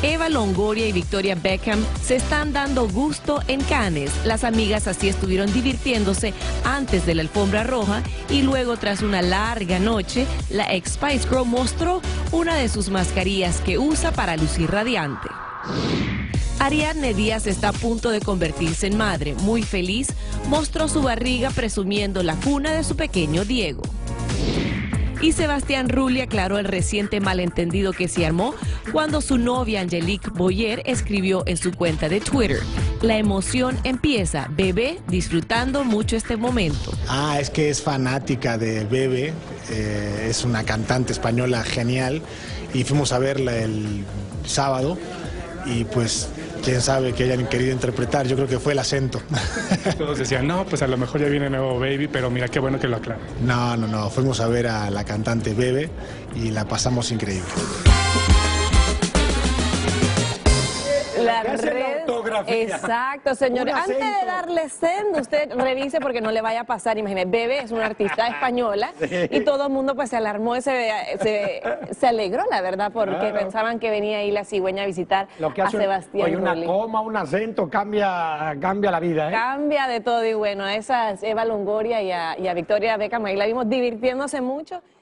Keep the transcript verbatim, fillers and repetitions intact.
Eva Longoria y Victoria Beckham se están dando gusto en Cannes. Las amigas así estuvieron divirtiéndose antes de la alfombra roja y luego, tras una larga noche, la ex Spice Girl mostró una de sus mascarillas que usa para lucir radiante. Ariadne Díaz está a punto de convertirse en madre. Muy feliz, mostró su barriga presumiendo la cuna de su pequeño Diego. Y Sebastián Rulli aclaró el reciente malentendido que se armó cuando su novia Angelique Boyer escribió en su cuenta de Twitter: la emoción empieza, Bebé disfrutando mucho este momento. Ah, es que es fanática de Bebe, eh, es una cantante española genial y fuimos a verla el sábado y pues quién sabe que hayan querido interpretar, yo creo que fue el acento. Todos decían, no, pues a lo mejor ya viene nuevo Baby, pero mira qué bueno que lo aclara. No, no, no, fuimos a ver a la cantante Bebe y la pasamos increíble. La red, exacto, señor. Antes de darle send, usted revise porque no le vaya a pasar. Imagínese, Bebe es una artista española y todo el mundo pues se alarmó, y se, se, se alegró, la verdad, porque claro, pensaban que venía ahí la cigüeña a visitar Lo que a hace Sebastián Rulli. Una Rulli. coma, un acento, cambia, cambia la vida, ¿eh? Cambia de todo y bueno, a esa Eva Longoria y a, y a Victoria Beckham, ahí la vimos divirtiéndose mucho.